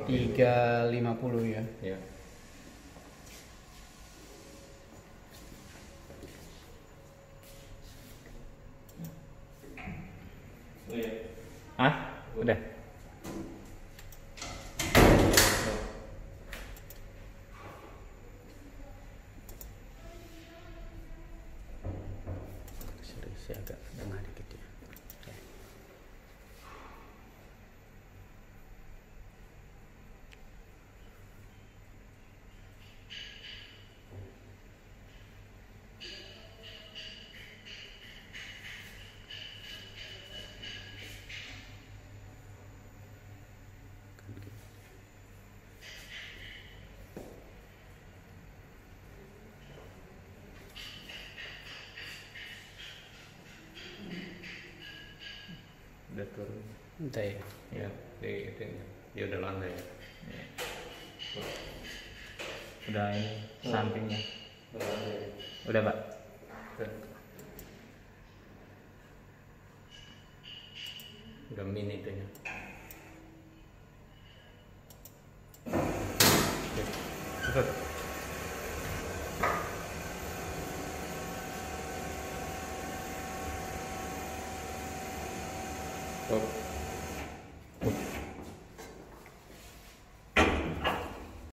350 ya. Ya. Oh iya. Ah, udah. Saya agak tengah dikit ya. Udah turun. Entah ya. Ya, di itu dia udah landai ya. Ya. Udah ini sampingnya. Udah, Pak. Udah mini itunya. Oke. Stop.